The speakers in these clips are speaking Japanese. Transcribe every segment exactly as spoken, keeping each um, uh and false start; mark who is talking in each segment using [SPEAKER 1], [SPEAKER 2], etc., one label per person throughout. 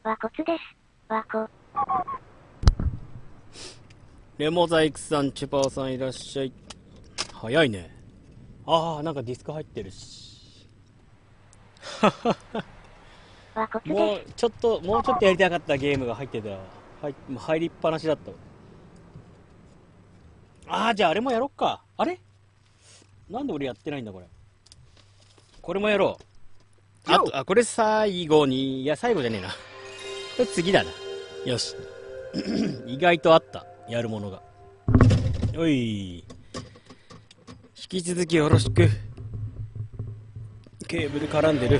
[SPEAKER 1] 和骨です。和骨。
[SPEAKER 2] レモザイクさん、チュパーさんいらっしゃい。早いね。ああ、なんかディスク入ってるし。
[SPEAKER 1] 和骨です。
[SPEAKER 2] もうちょっと、もうちょっとやりたかったゲームが入ってた。はい、もう入りっぱなしだった。ああ、じゃああれもやろっか。あれなんで俺やってないんだこれ。これもやろう。あと、あ、これ最後に、いや、最後じゃねえな。これ次だな。よし。意外とあった。やるものが。おい。引き続きよろしく。ケーブル絡んでる。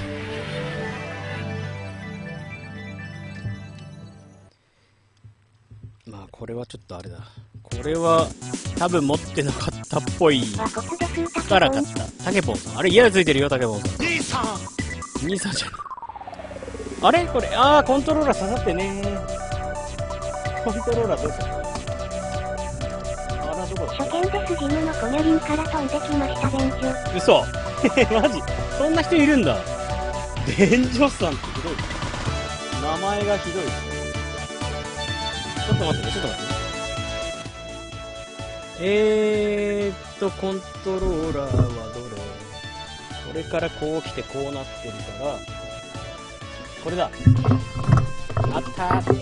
[SPEAKER 2] まあ、これはちょっとあれだ。これは、多分持ってなかったっぽい。から買った。タケポンさん。あれ、家でついてるよ、タケポンさん。兄さん兄さんじゃねえ。あれこれ、あー、コントローラー刺さってねー。コントローラーどうした？あら、どこだ？
[SPEAKER 1] 初見です。ジムのコニャリンから飛んできました、便所。
[SPEAKER 2] 嘘マジそんな人いるんだ。便所さんってひどい。名前がひどい。ちょっと待ってね、ちょっと待ってね。えーっと、コントローラーはどれ？これからこう来てこうなってるから、これだ。あったー。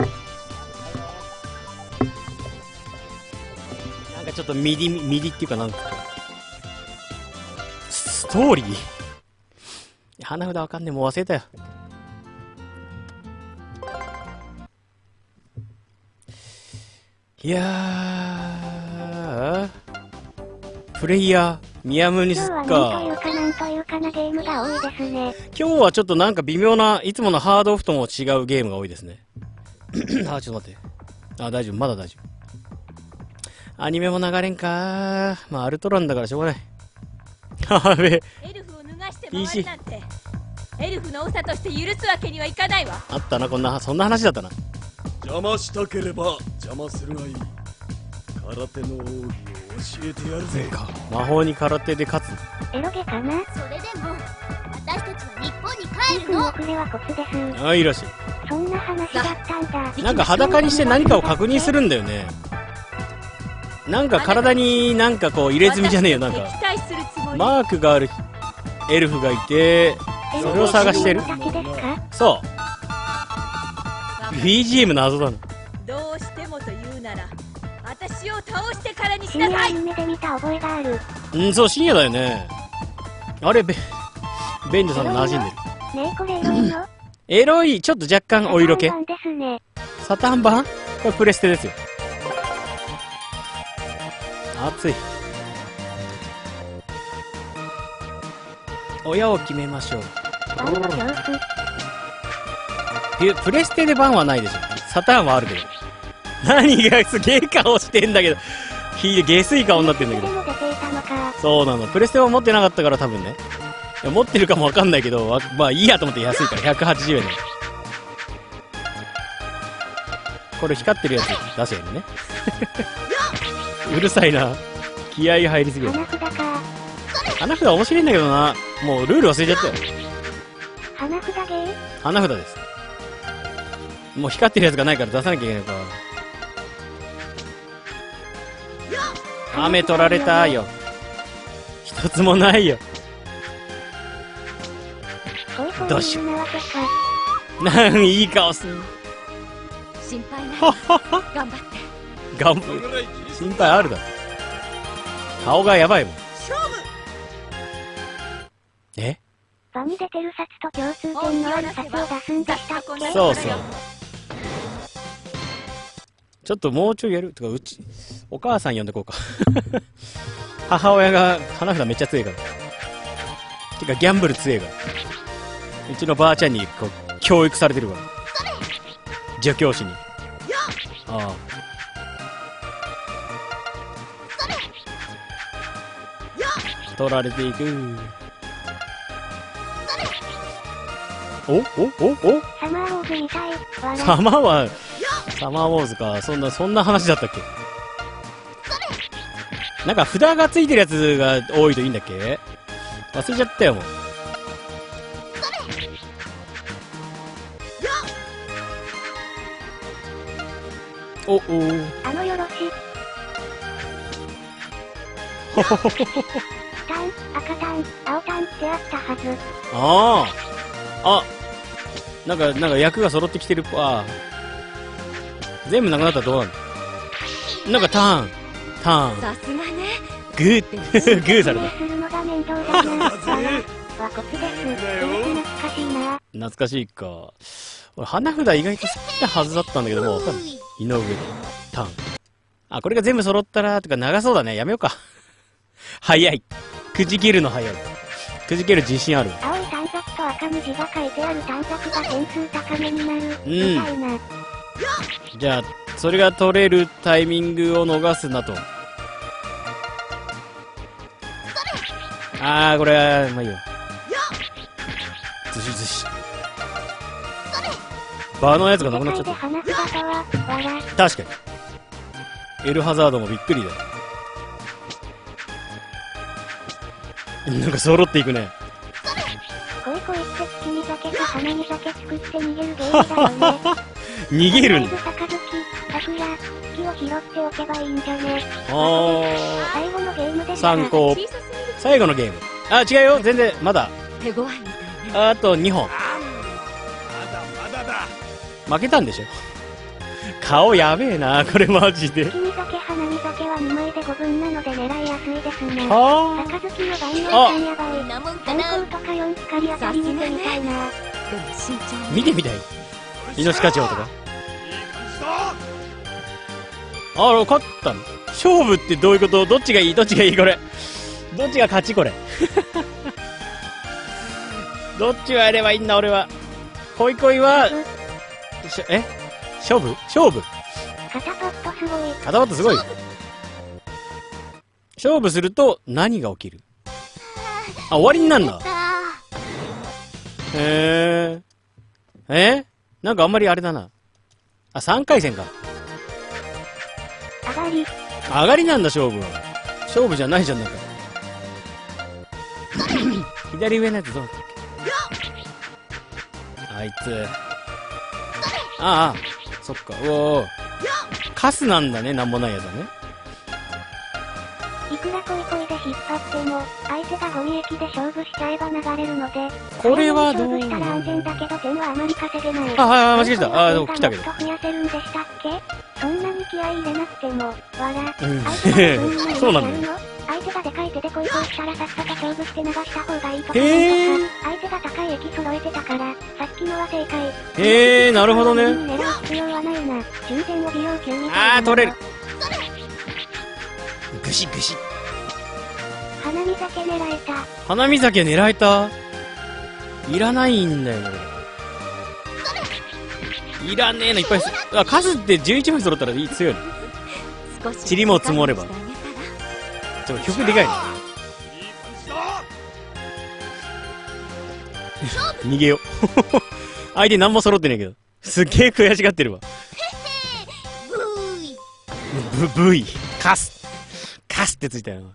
[SPEAKER 2] なんかちょっとミディ、ミディっていうかなんか、ストーリー花札わかんねえ、もう忘れたよ。いやー、プレイヤー、ミヤムにすっか。
[SPEAKER 1] 今日はなんというかなんというかなゲームが多いですね。
[SPEAKER 2] 今日はちょっとなんか微妙な、いつものハードオフとも違うゲームが多いですね。あ、ちょっと待って。あ、大丈夫、まだ大丈夫。アニメも流れんか。まあ、アルトランだからしょうがない。やべえ。
[SPEAKER 3] エルフを脱がして回るなんて、エルフの長として許すわけにはいかないわ。
[SPEAKER 2] あったな、こんな、そんな話だったな。
[SPEAKER 4] 邪魔したければ邪魔するがいい。空手の奥義を教えてやるぜ。
[SPEAKER 2] 魔法に空手で勝つ。
[SPEAKER 1] エロゲかな。
[SPEAKER 5] それでも私たちは日本に帰るの。
[SPEAKER 1] 遅れはコツです。
[SPEAKER 2] あ、いいらしい。
[SPEAKER 1] そんな話だったんだ。
[SPEAKER 2] なんか裸にして何かを確認するんだよね。なんか体になんかこう入れ墨じゃねえよ、なんかマークがあるエルフがいて、それを探してる。そう ビージーエム 謎だな。
[SPEAKER 3] どうしてもと言うなら私を倒してからにしなさい。
[SPEAKER 1] 深夜アニメで見た覚えがある。
[SPEAKER 2] うん、そう、深夜だよね。あれ、ベベンジョさんの馴染んでる。
[SPEAKER 1] ねえ、これエロいの？
[SPEAKER 2] エロい、ちょっと若干お色気。
[SPEAKER 1] サタン版ですね。
[SPEAKER 2] サタン版？これプレステですよ。熱い。親を決めましょう。
[SPEAKER 1] 版の恐怖。
[SPEAKER 2] プレステで版はないでしょ。サターンはあるけど。何がすげえ顔してんだけど。ひ下水顔になってんだけど。そうなの。プレステは持ってなかったから多分ね。いや持ってるかもわかんないけど、まあいいやと思って安いからひゃくはちじゅうえんで。これ光ってるやつ出せよね。うるさいな。気合入りすぎる。
[SPEAKER 1] 花札か。
[SPEAKER 2] 花札面白いんだけどな。もうルール忘れちゃったよ。
[SPEAKER 1] 花札ゲー？
[SPEAKER 2] 花札です。もう光ってるやつがないから出さなきゃいけないから。雨取られたよ。一つもないよ。どうしよう。なんいい顔すん。
[SPEAKER 3] 心配ない。頑張って。
[SPEAKER 2] 頑張る。心配あるだろ。顔がやばいもん。
[SPEAKER 3] 勝負。
[SPEAKER 2] え？
[SPEAKER 1] 場に出てる札と共通点のある札を出すんでしたっけ？
[SPEAKER 2] そうそう。ちょっともうちょいやるとか、うちお母さん呼んでこうか。母親が花札めっちゃ強いから。てかギャンブル強いから。うちのばあちゃんにこう教育されてるから。助教師に。ああ。取られていく。おおおお
[SPEAKER 1] サマーウォーズみたい。
[SPEAKER 2] サマーはサマーウォーズか。そんなそんな話だったっけ。なんか札がついてるやつが多いといいんだっけ。忘れちゃったよもう。 おお
[SPEAKER 1] あのよろし。
[SPEAKER 2] ほほほほほ。
[SPEAKER 1] タン、赤タン、青タンってあったはず。
[SPEAKER 2] ああ。あ。なんか、なんか役が揃ってきてるっぽい。ああ。全部なくなったらどうなるの？なんかターン。ターン。
[SPEAKER 3] さすがね。
[SPEAKER 2] グー、グーされた。
[SPEAKER 1] するのが面倒だな。わこつです。懐かしいな。
[SPEAKER 2] 懐かしいか。俺、花札意外と好きなはずだったんだけども、井上で。ターン。あ、これが全部揃ったら、とか長そうだね。やめようか。早い。くじけるの早い。くじける自信ある。
[SPEAKER 1] 青い短冊と赤に字が書いてある短冊が点数高めになる。
[SPEAKER 2] うん。
[SPEAKER 1] みたいな。
[SPEAKER 2] じゃあ、それが取れるタイミングを逃すなと。あー、これは、まあいいわ。ずしずし。場のやつがなくなっちゃった。
[SPEAKER 1] 花札とは、笑。
[SPEAKER 2] 確かに。エルハザードもびっくりだよ。なんか揃っていくね。
[SPEAKER 1] 恋恋って月見酒か花見酒作って逃げるゲームだよね。
[SPEAKER 2] 逃げるんだ。
[SPEAKER 1] とりあえず杯、桜、月を拾っておけばいいんじゃね。
[SPEAKER 2] あー。
[SPEAKER 1] 最後のゲームです。
[SPEAKER 2] 参考。
[SPEAKER 3] 小さすぎる。
[SPEAKER 2] 最後のゲーム。あ、違うよ。全然、まだ。
[SPEAKER 3] 手強いみたいね。
[SPEAKER 2] あとにほん。
[SPEAKER 4] まだまだだ。
[SPEAKER 2] 負けたんでしょ。顔やべえな、これマジで。
[SPEAKER 1] 月見酒花見酒はにまいでごぶんなので狙いやすいですね。
[SPEAKER 2] は
[SPEAKER 1] 杯の万能さんやばい。
[SPEAKER 5] なもんか
[SPEAKER 1] 参
[SPEAKER 5] な。
[SPEAKER 1] 考とかよん光当たり見てみたいな。
[SPEAKER 3] でも慎重
[SPEAKER 2] あ。
[SPEAKER 3] に。
[SPEAKER 2] 見てみたい。命課長とか。
[SPEAKER 4] いい感じだ。
[SPEAKER 2] あら、勝ったの。勝負ってどういうこと？どっちがいい？どっちがいいこれ。どっちが勝ちこれ。どっちをやればいいんだ俺は。恋恋は、しえ勝負勝負
[SPEAKER 1] 肩パッドすごい。
[SPEAKER 2] 肩パッドすごい。勝負すると何が起きる？あ、終わりになるんだ。へえ。えなんかあんまりあれだな。あ、さんかい戦か。
[SPEAKER 1] 上がり。
[SPEAKER 2] 上がりなんだ勝負は。勝負じゃないじゃんなんか。左上のやつどうだったっけ？あいつ。ああ、そっか。うおー。カスなんだね、なんもないやつだね。
[SPEAKER 1] いくら恋恋で引っ張っても、相手がゴミ液で勝負しちゃえば流れるので、
[SPEAKER 2] これはどう？
[SPEAKER 1] 勝負したら安全だけど点はあまり稼げない。
[SPEAKER 2] あ、はいはい、間違えた。あ、でも来たけど。
[SPEAKER 1] もっと増やせるんでしたっけ？そんなに気合い入れなくても、わら。
[SPEAKER 2] うん
[SPEAKER 1] 相手がどんなに
[SPEAKER 2] そうなんだよ
[SPEAKER 1] やるの？相手がでかい手で恋恋したらさっさと勝負して流した方がいいとか
[SPEAKER 2] へー
[SPEAKER 1] なんとか、相手が高い液揃えてたから、さっきのは正解。
[SPEAKER 2] へー、なるほどね。
[SPEAKER 1] 狙う必要はないな。中点を美容球みたいな。
[SPEAKER 2] あー、取れる。ぐしぐし。
[SPEAKER 1] 花見酒狙えた。
[SPEAKER 2] 花見酒狙えた？いらないんだよ、これ。いらねえのいっぱいす。あ、数ってじゅういちまい揃ったらいい、強いの。
[SPEAKER 3] 少し
[SPEAKER 2] 塵も積もればちょっと曲でかいね。逃げよう。相手何も揃ってねえけど。すっげえ悔しがってるわ。ブ、ブイ。カス。カスってついたよ。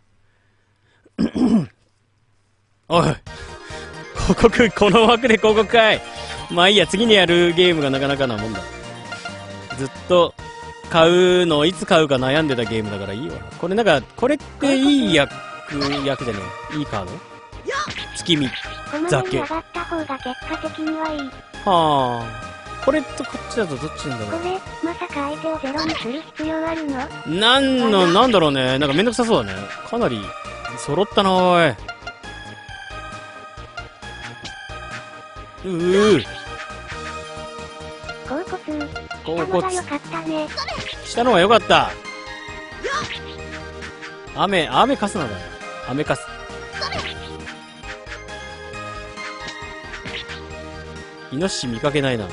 [SPEAKER 2] おい。広告、この枠で広告かい。まあいいや、次にやるゲームがなかなかなもんだ。ずっと、買うのをいつ買うか悩んでたゲームだからいいわ。これなんか、これっていい役、役じゃねえ。いいカード？月見。
[SPEAKER 1] この上に上がった方が結果的にはいい。
[SPEAKER 2] はあ。これとこっちだとどっちなんだろ
[SPEAKER 1] これ、まさか相手をゼロにする必要あるの？
[SPEAKER 2] う。なんの、なんだろうね。なんかめんどくさそうだね。かなり、揃ったなおい。うー。
[SPEAKER 1] 甲骨。
[SPEAKER 2] 甲
[SPEAKER 1] 下のが
[SPEAKER 2] 骨
[SPEAKER 1] 良かったね。
[SPEAKER 2] したのが良かった。雨、雨かすなんだよ。雨かす。イノシシ見かけないな。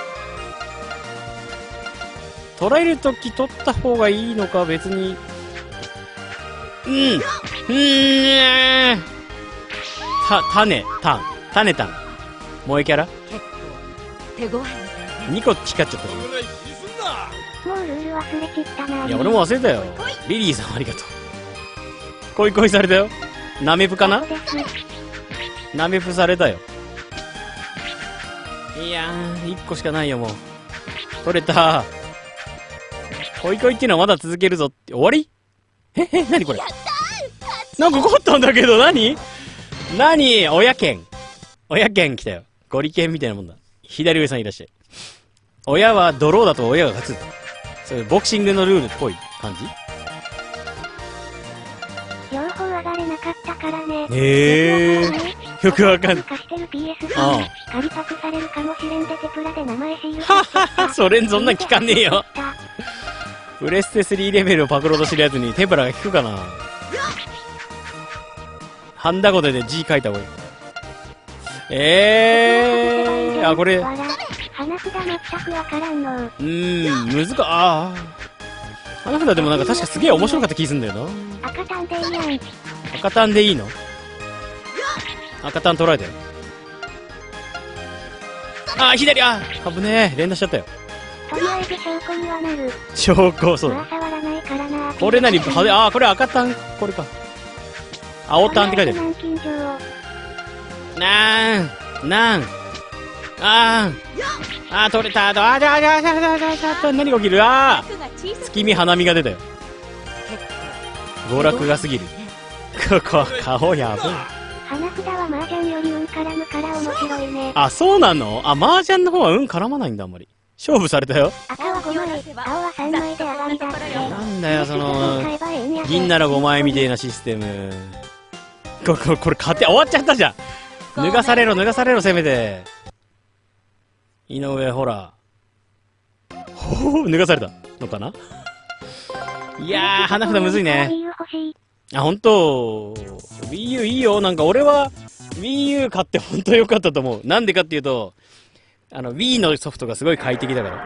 [SPEAKER 2] 捕らえるとき取った方がいいのか、別に。うん。うーん。た、種、タン。種タン。萌えキャラ？
[SPEAKER 3] 結構手強いみたいね。
[SPEAKER 2] にこ光っちゃったね。
[SPEAKER 4] ぐらい気にすんな。
[SPEAKER 1] もうルール忘れちったな。
[SPEAKER 2] いや、俺も忘れたよ。リリーさんありがとう。恋恋されたよ。ナメプかな？
[SPEAKER 1] です。
[SPEAKER 2] ナメプされたよ。いやー、いっこしかないよ、もう。取れた。 恋恋っていうのはまだ続けるぞって。終わり？え、え、なにこれ？なんか勝ったんだけど、なになに親剣。親剣来たよ。ゴリ剣みたいなもんだ。左上さんいらっしゃい。親はドローだと親が勝つ。そういうボクシングのルールっぽい感じ？
[SPEAKER 1] 両方上がれなかったからね。
[SPEAKER 2] へえー。よくわかんない。
[SPEAKER 1] 貸してる ピーエスフォー 借りパクされるかもしれんでテプラで名前シール
[SPEAKER 2] ははは、それそんなん聞かねえよ。プレステスリーレベルをパクろうとしてるやつにテプラが聞くかな。ハンダゴテで G 書いた方がいい。えー、あ、これ。
[SPEAKER 1] 花札全くわからんの。
[SPEAKER 2] うーん、むずか、ああ。花札でもなんか確かすげえ面白かった気すんだよな。
[SPEAKER 1] 赤タンでいいやん。
[SPEAKER 2] 赤タンでいいの？赤タン取られたよ。あー、左、あー、危ねえ、連打しちゃったよ。
[SPEAKER 1] とりあえず証拠にはなる。
[SPEAKER 2] 証拠、そう
[SPEAKER 1] まあ触らないからな。
[SPEAKER 2] これ何派手、あー、これ赤タン、これか。青タンって書いてある。なん、なん、あー、あー、取れた、あー、あー、あー、あー、あー、あー、あー、何が起きる、あー、月見花見が出たよ。娯楽が過ぎる。ここ、顔やばい。
[SPEAKER 1] 花札は麻雀より運絡むから面白いね。
[SPEAKER 2] あ、そうなの？あ、麻雀の方は運絡まないんだ、あんまり。勝負されたよ。
[SPEAKER 1] 赤はごまい、青はさんまいで上がりだって。
[SPEAKER 2] なんだよ、その、銀ならごまいみたいなシステム。これ、これ、勝て、終わっちゃったじゃん。脱がされろ、脱がされろ、せめて。井上、ほら。ほう、脱がされたのかな？いやー、花札むずいね。あ、ほんと、Wii U いいよ。なんか俺は、Wii U 買ってほんと良かったと思う。なんでかっていうと、あの、Wii のソフトがすごい快適だから。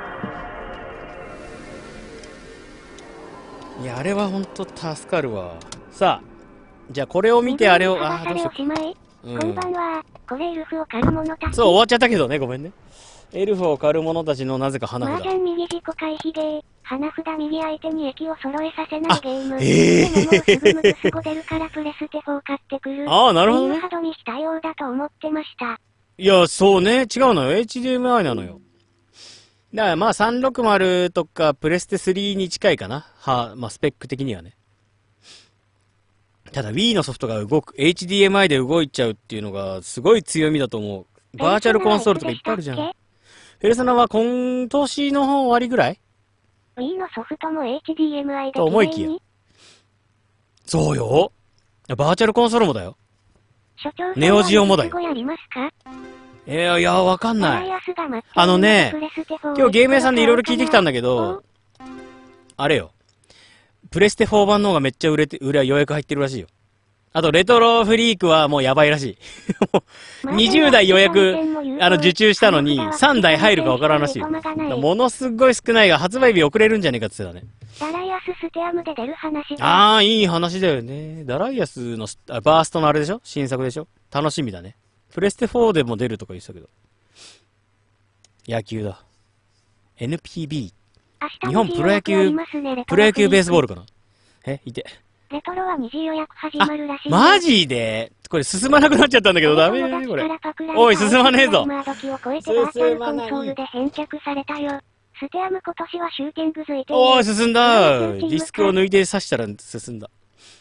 [SPEAKER 2] いや、あれはほんと助かるわ。さあ、じゃあこれを見てあれを、あー、どうしよう。
[SPEAKER 1] うん、こんばんは。これエルフを狩る者たち。
[SPEAKER 2] そう、終わっちゃったけどね、ごめんね。エルフを狩る者たちのなぜか花札。
[SPEAKER 1] 麻雀右自己回避ゲー。花札右相手に駅を揃えさせないゲーム。
[SPEAKER 2] えー、
[SPEAKER 1] でももうすぐムクスゴ出るからプレステフォー買ってくる。
[SPEAKER 2] ああ、なるほどね。
[SPEAKER 1] ハドにしたようだと思ってました。
[SPEAKER 2] いや、そうね。違うのよ。エイチディーエムアイ なのよ。だからまあさんろくまるとかプレステスリーに近いかな。は、まあスペック的にはね。ただ Wii のソフトが動く、エイチディーエムアイ で動いちゃうっていうのがすごい強みだと思う。バーチャルコンソールとかいっぱいあるじゃん。ペルソナは今年の終わりぐらい？
[SPEAKER 1] Wii のソフトも エイチディーエムアイ で
[SPEAKER 2] と思いきや。そうよ。バーチャルコンソールもだよ。ネオジオもだよ。えー、いや、わかんない。あのね、今日ゲーム屋さんでいろいろ聞いてきたんだけど、あれよ。プレステフォー版の方がめっちゃ売れて、売れ予約入ってるらしいよ。あと、レトロフリークはもうやばいらしい。にじゅうだい予約、あの、受注したのに、さんだい入るかわからんらしいよ。ものすごい少ないが、発売日遅れるんじゃねえかって言ってたね。
[SPEAKER 1] ダライアスステアムで出る話だ。
[SPEAKER 2] ああ、いい話だよね。ダライアスのあ、バーストのあれでしょ？新作でしょ？楽しみだね。プレステフォーでも出るとか言ってたけど。野球だ。エヌピービー。日本プロ野球、プロ野球ベースボールかな。え、いて。
[SPEAKER 1] レトロは二次予約始まるらしい。
[SPEAKER 2] マジで？これ進まなくなっちゃったんだけど、ダメだね、これ。おい、進まねえぞ。
[SPEAKER 1] 進まない。ステアム今年はシューティング付いてる。
[SPEAKER 2] おー、進んだ。ディスクを抜いて刺したら進んだ。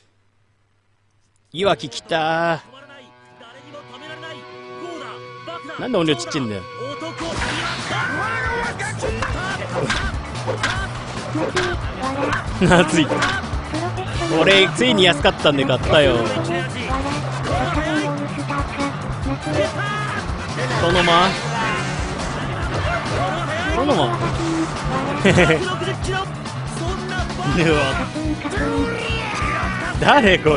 [SPEAKER 2] いわき来たー。なんで音量ちっちゃいんだよ。夏い。俺、ついに安かったんで買ったよ。そのまそのまへへへ。誰これ。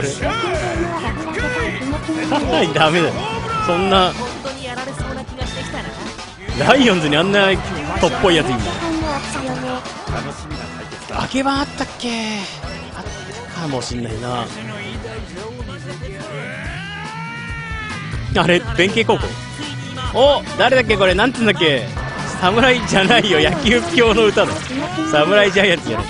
[SPEAKER 2] はい、ダメだよ。そんなライオンズにあんなとっぽいやついんだ。明け番あったっけ？あったかもしんないな。あれ、弁慶高校？お、誰だっけこれ、なんつうんだっけ？侍じゃないよ、野球教の歌だ。侍ジャイアンツじゃない。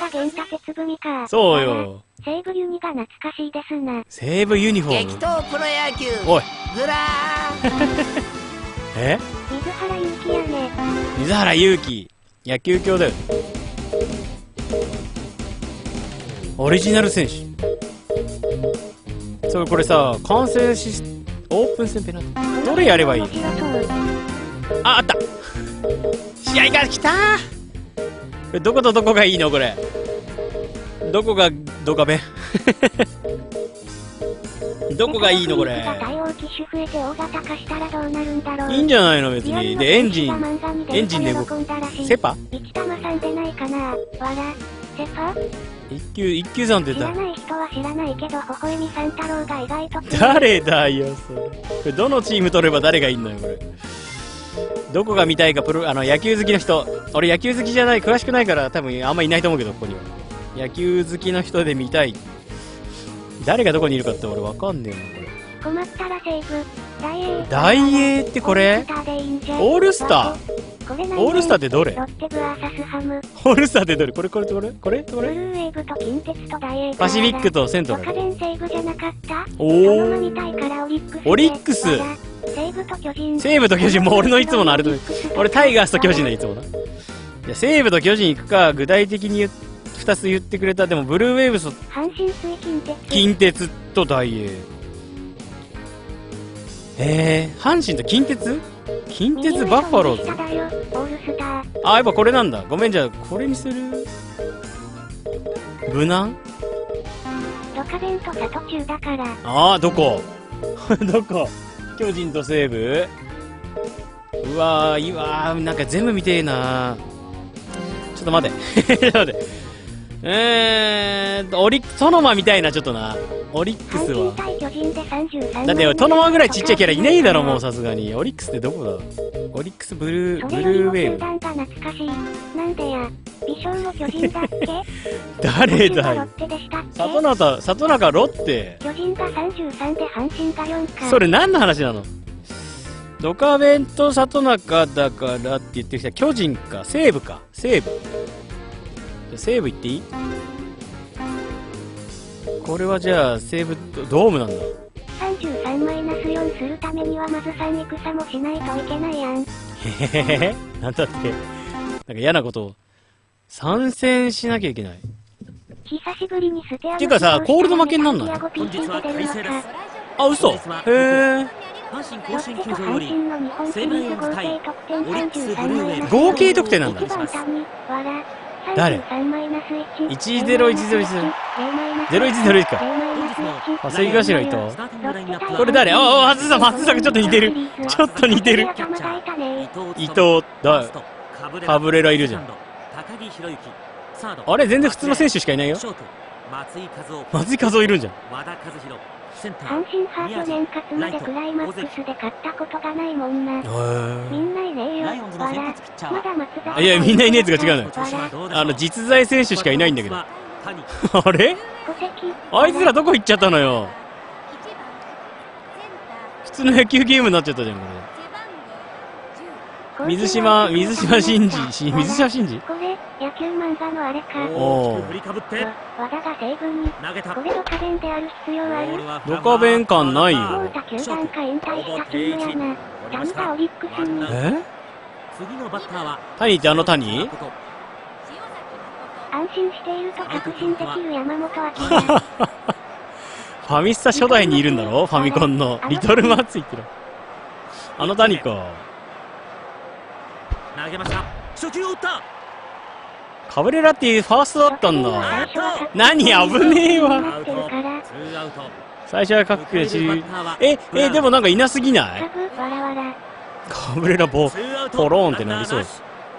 [SPEAKER 2] そうよ。
[SPEAKER 1] 西武ユニが懐かしいですな。
[SPEAKER 2] 西武ユニフォーム。
[SPEAKER 6] 激闘プロ野球。
[SPEAKER 2] おい。
[SPEAKER 6] ずらー。
[SPEAKER 2] え？
[SPEAKER 1] 水原勇気やね。
[SPEAKER 2] 水原勇気。野球教だよ。 オリジナル選手。そう、これさ、完成し、オープン戦ペナルティ。どれやればいいの？あ、あった。試合が来たー。どことどこがいいのこれ。どこがドカベンどこがいいのこれ。いいんじゃないの別に。で、エンジン、エンジンで動く。セパ
[SPEAKER 1] 一玉さんでないかな。わら、セパ
[SPEAKER 2] 一級、一級さんって
[SPEAKER 1] 知らない人は知らないけど、微笑み三太郎が意外と強い。
[SPEAKER 2] 誰だよ、それ。これどのチーム取れば誰がいいのよ、これ。どこが見たいか、プロ、あの、野球好きの人。俺野球好きじゃない、詳しくないから多分あんまいないと思うけど、ここには。野球好きの人で見たい。誰がどこにいるかって俺わかんねえの、これ。
[SPEAKER 1] 困ったらセーブ。大英。
[SPEAKER 2] 大英ってこれ？オールスター？オールスターってどれ？
[SPEAKER 1] ロッテブアーサスハム。
[SPEAKER 2] オールスターってどれ？これこれこれこれこれ？
[SPEAKER 1] ブルーウェーブと近鉄と大英。
[SPEAKER 2] パシフィックとセントラル。
[SPEAKER 1] ドカベンセーブじゃなかった？
[SPEAKER 2] おー。
[SPEAKER 1] そのまま見たいからオリックス。
[SPEAKER 2] オリックス。
[SPEAKER 1] 西武と巨人。
[SPEAKER 2] 西武と巨人もう俺のいつものあれと。俺タイガースと巨人だいつもな。じゃ西武と巨人行くか、具体的に言ふたつ言ってくれた。でもブルーウェーブと
[SPEAKER 1] 阪神水近鉄。近
[SPEAKER 2] 鉄と大英。えー、阪神と近鉄？近鉄バッファローズ？あ、やっぱこれなんだ。ごめん、じゃあこれにする。無難？
[SPEAKER 1] ドカベンと里中だから。
[SPEAKER 2] ああ、どこどこ？巨人と西武？うわー、いいわー、なんか全部見てえなー。ちょっと待って。ちょっと待って。えーと、オリックス、トノマみたいな、ちょっとな。オリックスは。だって、トノマぐらいちっちゃいキャラいねえだろ、もうさすがに。オリックスってどこだ？オリックスブルー、ブルーウェーブ。
[SPEAKER 1] なんでや、美少の巨人だっけ？
[SPEAKER 2] 誰だよ。里中、里中ロッテ。
[SPEAKER 1] 巨人がさんじゅうさんで阪神がよんか。
[SPEAKER 2] それ何の話なの？ドカベンと里中だからって言ってきた。巨人か、西武か、西武。西武行っていい？これはじゃあ西武ドームなんだ。
[SPEAKER 1] さんじゅうさんマイナスよんするためにはまずさん戦もしないといけないやん。
[SPEAKER 2] へへへ。なんだって。なんか嫌なことを。参戦しなきゃいけない。
[SPEAKER 1] 久しぶりにステアの。
[SPEAKER 2] ていうかさ、コールド負けになんない？あ、嘘？へー。
[SPEAKER 1] 阪神甲子園球場より西武ライオンズ対オリックスブルーウェーブ。
[SPEAKER 2] 合計得点なんだ。誰？ いちゼロいちゼロいちゼロ ゼロいちゼロいちか。朝日頭伊藤。これ誰？ああ、松坂、松坂ちょっと似てる。ちょっと似てる。伊藤だ。カブレラいるじゃん。あれ全然普通の選手しかいないよ。松井和夫いるんじゃん。
[SPEAKER 1] 阪神ハート年活までクライマックスで勝ったことがないもんな。みんないねえよ。わら、まだ松坂。
[SPEAKER 2] いや、みんないねえやつが違うのよ。あの、実在選手しかいないんだけど。あれ？あいつらどこ行っちゃったのよ。普通の野球ゲームになっちゃったじゃん、これ。水島、水島真司、水島真司？
[SPEAKER 1] これ、野球漫画のあれか。
[SPEAKER 2] おー。
[SPEAKER 1] 和田が西武に。これドカベンである必要ある？
[SPEAKER 2] ドカベン感ないよ。
[SPEAKER 1] もう他球団か引退したチームやな。ダンダオリックスに。
[SPEAKER 2] え？谷ってあの谷？
[SPEAKER 1] 安心していると確信できる山本明。
[SPEAKER 2] ファミスタ初代にいるんだろ？ファミコンの。リトルマッツイってる。あの谷か。
[SPEAKER 7] 投げました。初球を打った。
[SPEAKER 2] カブレラっていうファーストだったんだ。何？危ねえわ。最初はかっこいいし。え、え、でもなんかいなすぎない？カブレラボポローンってなりそう。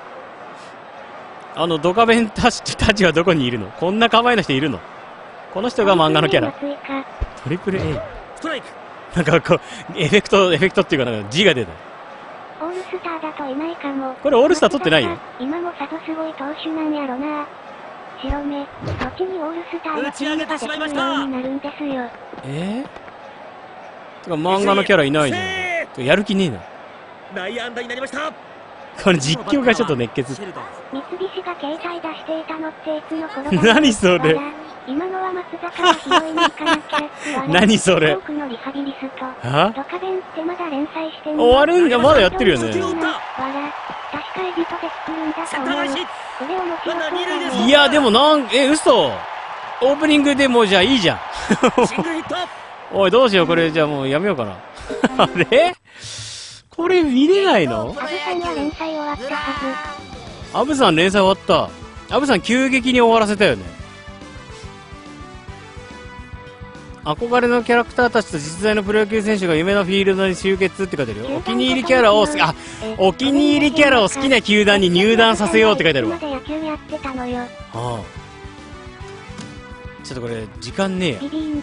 [SPEAKER 2] あのドカベンたちたちはどこにいるの？こんな構えの人いるの？この人が漫画のキャラ。トリプル A。なんかこうエフェクトエフェクトっていうかなんか字が出た。
[SPEAKER 1] オールスターだといないかも。
[SPEAKER 2] これオールスター取ってないよ。
[SPEAKER 1] 今もさぞすごい投手なんやろな。白目、後にオールスターのチームができるようになるんですよ。
[SPEAKER 2] えー？てか漫画のキャラいないじゃん。やる気ねえな。
[SPEAKER 7] 内野安打になりました。
[SPEAKER 2] これ実況がちょっと熱血。
[SPEAKER 1] 三菱が携帯出していたのっていつの頃だ？
[SPEAKER 2] 何それ？
[SPEAKER 1] 今のは松坂が拾いに行かなきゃ。
[SPEAKER 2] 何それ？
[SPEAKER 1] 多くのリハビリスト。
[SPEAKER 2] は？
[SPEAKER 1] ドカベンってまだ連載してんの？
[SPEAKER 2] 終わるんがまだやってるよね。
[SPEAKER 1] わら、確かエディトで作るんだと思う。これ面白そうだね。
[SPEAKER 2] いやでもなんえ嘘。 オープニングでもうじゃあいいじゃん。
[SPEAKER 7] シングルヒット。
[SPEAKER 2] おい、どうしよう、これ、じゃあもうやめようかな。あれこれ見れないの？
[SPEAKER 1] アブさんは連載終わったは
[SPEAKER 2] アブさん連載終わった。アブさん急激に終わらせたよね。憧れのキャラクターたちと実在のプロ野球選手が夢のフィールドに集結って書いてあるよ。お気に入りキャラを好き、あ、お気に入りキャラを好きな球団に入団させようって書いてあるわ。
[SPEAKER 1] ず。野球やってたのよ。
[SPEAKER 2] ああ。ちょっとこれ、時間ねえや。
[SPEAKER 1] ビビン。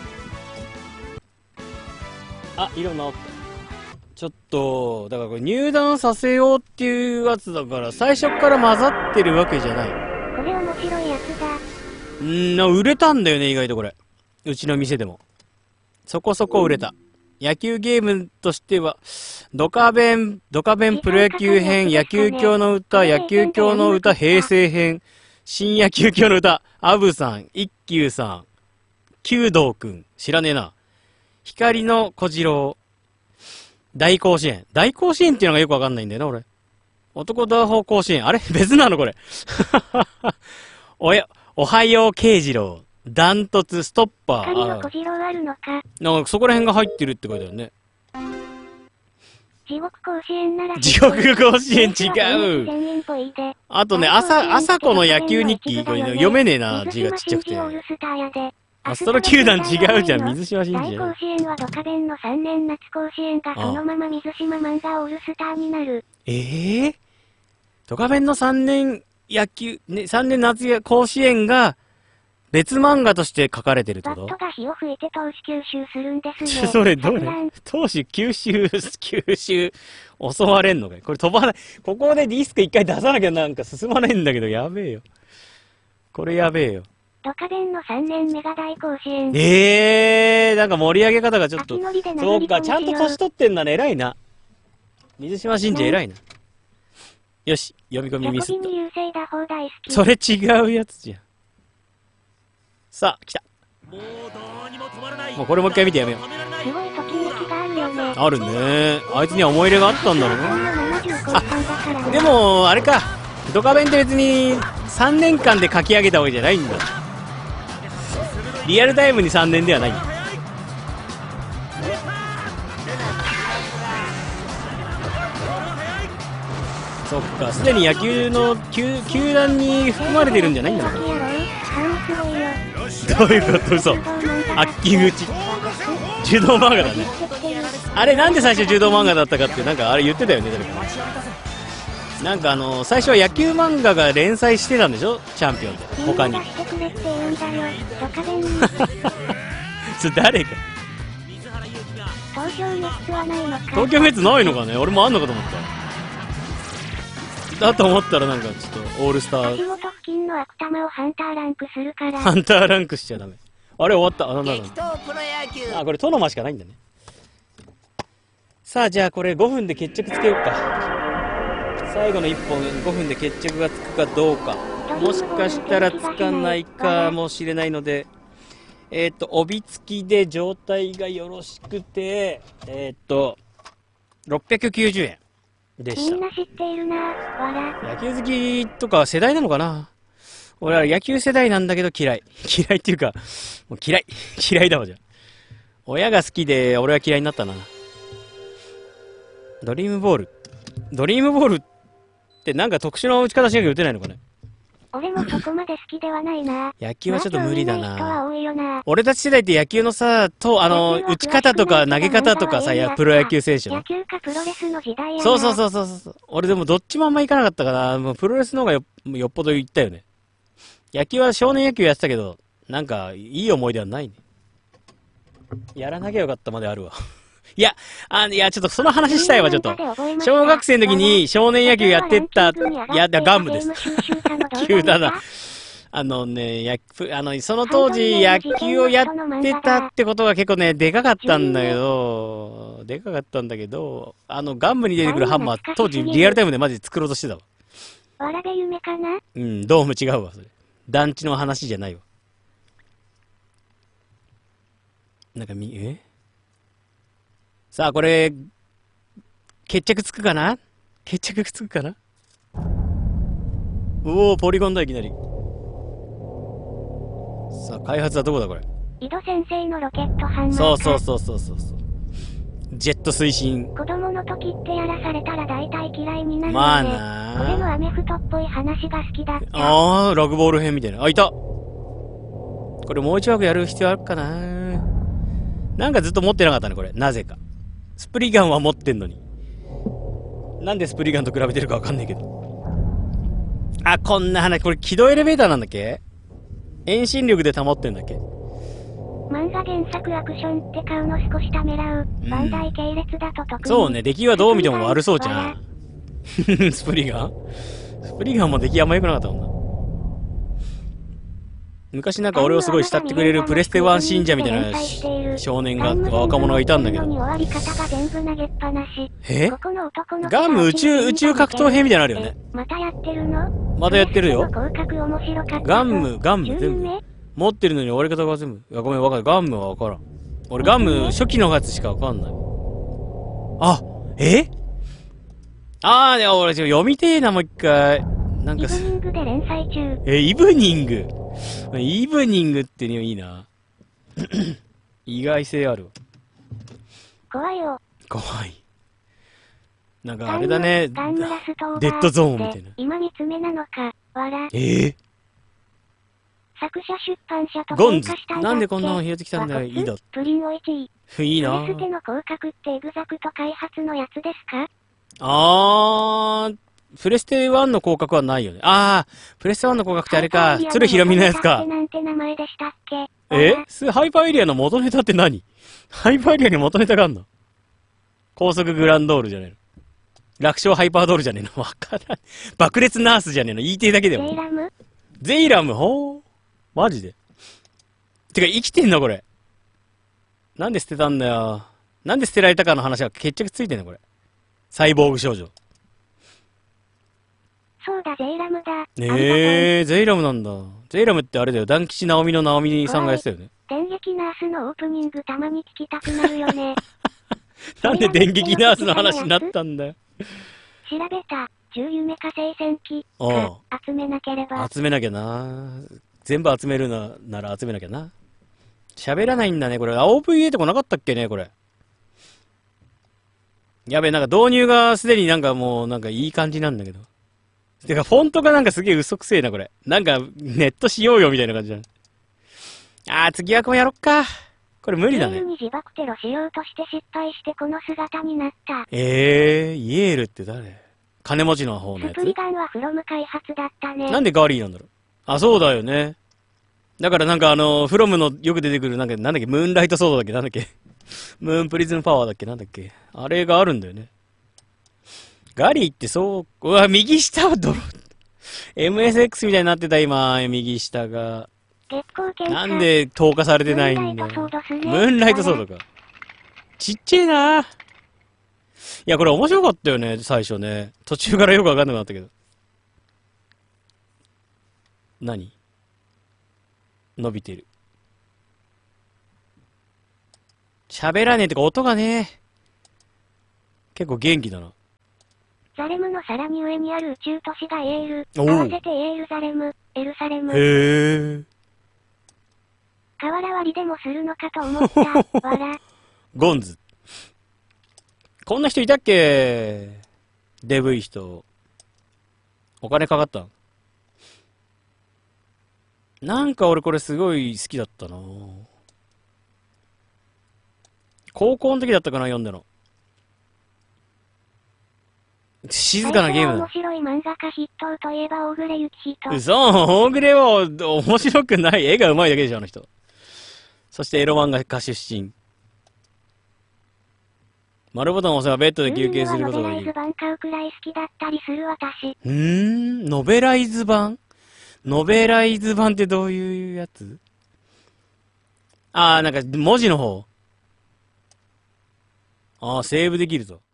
[SPEAKER 2] あ、色直った。ちょっと、だからこれ入団させようっていうやつだから、最初から混ざってるわけじゃない。
[SPEAKER 1] これ面白いやつだ。
[SPEAKER 2] うーん、な売れたんだよね、意外とこれ。うちの店でも。そこそこ売れた。野球ゲームとしては、ドカベン、ドカベンプロ野球編、野球教の歌、野球教の歌、平成編、新野球教の歌、アブさん、一休さん、弓道くん、知らねえな。光の小次郎、大甲子園。大甲子園っていうのがよくわかんないんだよな、俺。男同胞甲子園。あれ別なのこれ。おや、おはよう慶次郎。ダントツ、ストッパー。
[SPEAKER 1] 光の小次郎あるのか。
[SPEAKER 2] なんかそこら辺が入ってるって書いてあるね。
[SPEAKER 1] 地獄甲子園なら。
[SPEAKER 2] 地獄甲子園違う。あとね、朝、朝子の野球日記。これ読めねえな、字がちっちゃくて。アストロ球団違うじゃん、水島新司。
[SPEAKER 1] 大甲子園はドカベンのさんねん夏甲子園がそのまま水島漫画オールスターになる。
[SPEAKER 2] ええー、ドカベンのさんねん野球、ね、さんねん夏甲子園が別漫画として書かれてるってこと？
[SPEAKER 1] バットが火を吹いて投手吸収するんですね。
[SPEAKER 2] それどれ？投手吸収、吸収、襲われんのかい？これ飛ばない。ここでディスク一回出さなきゃなんか進まないんだけど、やべえよ。これやべえよ。
[SPEAKER 1] ドカベンのさんねんメガ大甲子園。
[SPEAKER 2] ええー、なんか盛り上げ方がちょっと。そうか、ちゃんと年取ってんだね。偉いな。水島新司偉いな。よし、読み込みミスった。それ違うやつじゃん。さあ、来た。もうこれもう一回見てやめよう。
[SPEAKER 1] すごいときめきがあるよね。
[SPEAKER 2] あるね。あいつには思い入れがあったんだろうな。あ、でも、あれか。ドカベンって別にさんねんかんで書き上げたわけじゃないんだ。リアルタイムにさんねんではない。そっか、すでに野球の 球, 球団に含まれてるんじゃないんだろう。どういうこと嘘。アッキー口。柔道漫画だね。あれなんで最初柔道漫画だったかってなんかあれ言ってたよね、誰か。なんかあの最初は野球漫画が連載してたんでしょ、チャンピオンで他に。それ誰か。東京メッツないのかね。俺もあんのかと思った。だと思ったらなんかちょっとオールスター。
[SPEAKER 1] 足元付近の悪玉をハンターランクするから。
[SPEAKER 2] ハンターランクしちゃダメ。あれ終わった。あ、なんだろう。あ、これトノマしかないんだね。さあじゃあこれごふんで決着つけようか。最後のいっぽんごふんで決着がつくかどうか。もしかしたらつかないかもしれないので、えっと帯付きで状態がよろしくて、えっとろっぴゃくきゅうじゅうえんでした。
[SPEAKER 1] みんな知っているな、わら。
[SPEAKER 2] 野球好きとか世代なのかな。俺は野球世代なんだけど嫌い。嫌いっていうかもう嫌い嫌いだわ。じゃ親が好きで俺は嫌いになったな。ドリームボールドリームボールってなんか特殊な打ち方しなきゃ打てないのかね。
[SPEAKER 1] 俺もそこまで好きではないな。
[SPEAKER 2] 野球はちょっと無理だな。
[SPEAKER 1] 人は多いよな。
[SPEAKER 2] 俺たち世代って野球のさ、とあの打ち方とか投げ方とかさ、いやプロ野球選手の。
[SPEAKER 1] 野球かプロレスの時代やな。
[SPEAKER 2] そうそうそうそうそう。俺でもどっちもあんま行かなかったから、もうプロレスの方が よ, よっぽど行ったよね。野球は少年野球やってたけど、なんかいい思い出はないね。やらなきゃよかったまであるわ。いや、あ、いや、ちょっとその話したいわ、ちょっと。小学生の時に少年野球やってた、やだ、ガムです。急だな。あのね、や、あの、その当時野球をやってたってことが結構ね、でかかったんだけど、でかかったんだけど、あの、ガムに出てくるハンマー、当時リアルタイムでマジで作ろうとしてたわ。
[SPEAKER 1] わらべ夢かな？
[SPEAKER 2] うん、どうも違うわ、それ。団地の話じゃないわ。なんかみ、えさあ、これ、決着つくかな？決着つくかな？おお、ポリゴンだ、いきなり。 さあ、開発はどこだこれ。
[SPEAKER 1] 井戸先生のロケットハンマー。
[SPEAKER 2] そうそうそうそうそうそう。ジェット推進。
[SPEAKER 1] 子供の時ってやらされたら大体嫌いになるよね。
[SPEAKER 2] まあなー。
[SPEAKER 1] これのアメフトっぽい話が好きだった。
[SPEAKER 2] あー、ラグボール編みたいな。あ、いた。これもう一枠やる必要あるかな。なんかずっと持ってなかったね、これ。なぜか。スプリガンは持ってんのに。なんでスプリガンと比べてるかわかんないけど。あ、こんな話。これ軌道エレベーターなんだっけ？遠心力で保ってんだっけ？
[SPEAKER 1] 漫画原作アクションって買うの少しためらう。バンダイ系列だと特に。
[SPEAKER 2] そうね、出来はどう見ても悪そうじゃん。スプリガンスプリガンも出来あんま良くなかったもんな。昔なんか俺をすごい慕ってくれるプレステワン信者みたいな少年が、若者がいたんだけど。え？ガンム宇宙、宇宙格闘編みたいなのあるよね。
[SPEAKER 1] またやってるの？
[SPEAKER 2] またやってるよ。ガンム、ガンム全部。持ってるのに終わり方が全部。いや、ごめん、わかる。ガンムはわからん。俺ガンム初期のやつしかわかんない。あ、え？あー、いや、俺読みてえな、もう一回。なんか、
[SPEAKER 1] イブニングで連載中。
[SPEAKER 2] え、イブニングイブニングっていいな。意外性あるわ。
[SPEAKER 1] 怖いよ。
[SPEAKER 2] 怖い。なんかあれだね。
[SPEAKER 1] ガンムラストーバー
[SPEAKER 2] デッドゾーンみたいな。
[SPEAKER 1] 今三つ目なのか、わら。
[SPEAKER 2] えー、
[SPEAKER 1] 作者出版社と
[SPEAKER 2] ゴンズ。なんでこんなの拾ってきたんだよ、いいだ。
[SPEAKER 1] プリンをいちい。
[SPEAKER 2] いいな。
[SPEAKER 1] プレステの広角ってエグザクト開発のやつですか？
[SPEAKER 2] あー、プレステワンの広角はないよね。あー、プレステワンの広角ってあれか。鶴ひろみのやつか。
[SPEAKER 1] なんて名前でしたっけ？
[SPEAKER 2] えハイパーエリアの元ネタって何？ハイパーエリアに元ネタがあんの？高速グランドールじゃねえの。楽勝ハイパードールじゃねえの。わからん。爆裂ナースじゃねえの。言いてえだけでも。
[SPEAKER 1] ゼイラム？
[SPEAKER 2] ゼイラム、ほー。マジで。てか生きてんのこれ。なんで捨てたんだよ。なんで捨てられたかの話が決着ついてんのこれ。サイボーグ少女。
[SPEAKER 1] そうだ、ゼイラムだ。
[SPEAKER 2] ねえ、ゼイラムなんだ。ゼイラムってあれだよ。団吉直美の直美さんがやってたよね。
[SPEAKER 1] 電撃ナースのオープニングたまに聞きたくなるよね。
[SPEAKER 2] なんで電撃ナースの話になったんだよ。
[SPEAKER 1] 調べた。重夢火星戦記。
[SPEAKER 2] お
[SPEAKER 1] 集めなければ。
[SPEAKER 2] 集めなきゃな。全部集めるな、なら集めなきゃな。喋らないんだね、これ。オーブイエー とかなかったっけね、これ。やべえ、なんか導入がすでになんかもうなんかいい感じなんだけど。てか、フォントがなんかすげえ嘘くせえな、これ。なんか、ネットしようよ、みたいな感じだ。あー、次はこうやろっか。これ無理だね。
[SPEAKER 1] イエールに自爆テロしようとして失敗してこの姿になった。
[SPEAKER 2] えー、イエールって誰？金持ちの方のやつ？
[SPEAKER 1] スプリガンはフロム開発だったね。
[SPEAKER 2] なんでガーリーなんだろう？あ、そうだよね。だからなんかあの、フロムのよく出てくる、なんか、なんだっけ、ムーンライトソードだっけ、なんだっけ。ムーンプリズムパワーだっけ、なんだっけ。あれがあるんだよね。ガリーってそう、うわ、右下はドロ、エムエスエックス みたいになってた、今、右下が。なんで投下されてないんだよ。ムーンライトソードか。ちっちゃいな。いや、これ面白かったよね、最初ね。途中からよくわかんなくなったけど。何？伸びてる。喋らねえってか音がね、結構元気だな。
[SPEAKER 1] ザレムのさらに上にある宇宙都市がエール。合わせてエールザレム、エルサレム。
[SPEAKER 2] へー。
[SPEAKER 1] 瓦割りでもするのかと思った。わら。
[SPEAKER 2] ゴンズ。こんな人いたっけ？デブい人。お金かかった？なんか俺これすごい好きだったな。高校の時だったかな、読んだの。静かなゲームだ。
[SPEAKER 1] 面白い漫画家筆頭といえば大暮幸人。
[SPEAKER 2] 嘘、大暮は面白くない。絵が上手いだけでしょ、あの人。そしてエロ漫画家出身。丸ボタンを押せばベッドで休憩することがいい。
[SPEAKER 1] ノベライズ版買うくらい好きだったりする私。
[SPEAKER 2] うーん、ノベライズ版？ノベライズ版ってどういうやつ？あー、なんか文字の方。あー、セーブできるぞ。